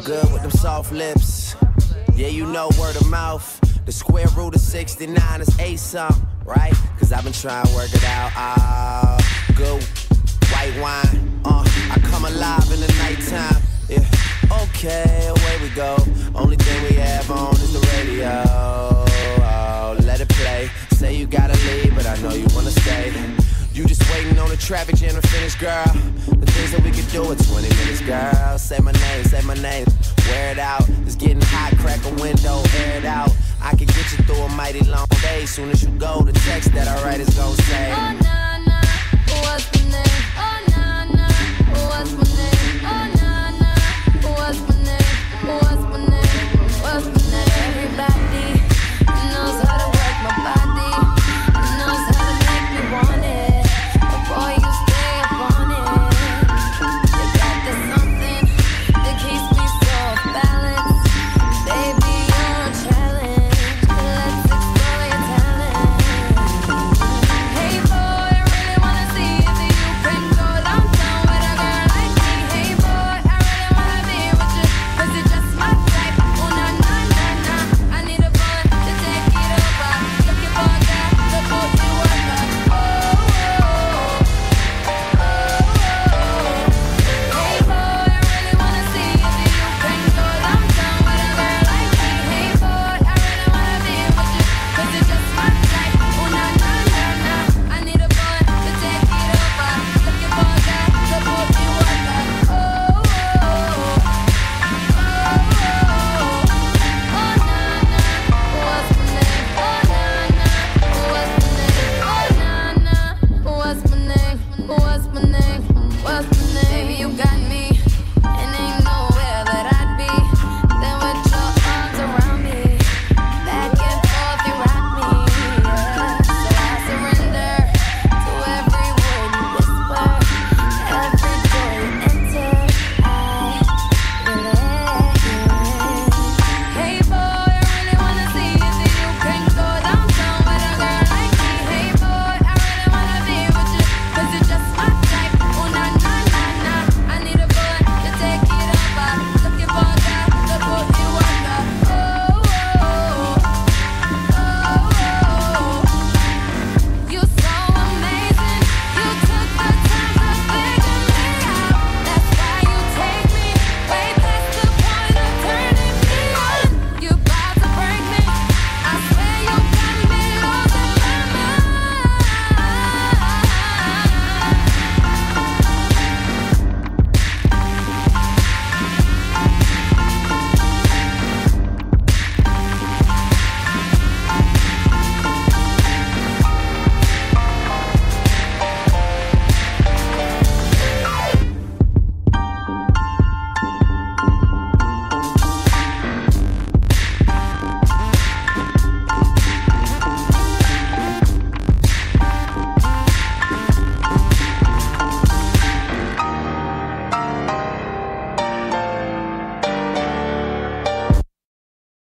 good with them soft lips. Yeah, you know word of mouth. The square root of 69 is 8 something, right? Cause I've been trying to work it out. Good white wine. I come alive in the nighttime. Yeah, okay, away we go. Only thing we have on is the radio. Oh, let it play. Say you gotta leave, but I know you wanna stay. You just waiting on the traffic jam to finish, girl. The things that we could do in 20 minutes, girl. Say my name, wear it out. It's getting hot, crack a window, air it out. I can get you through a mighty long day. Soon as you go, the text that I write is gon' say, oh, nah, nah, what's the name? Oh,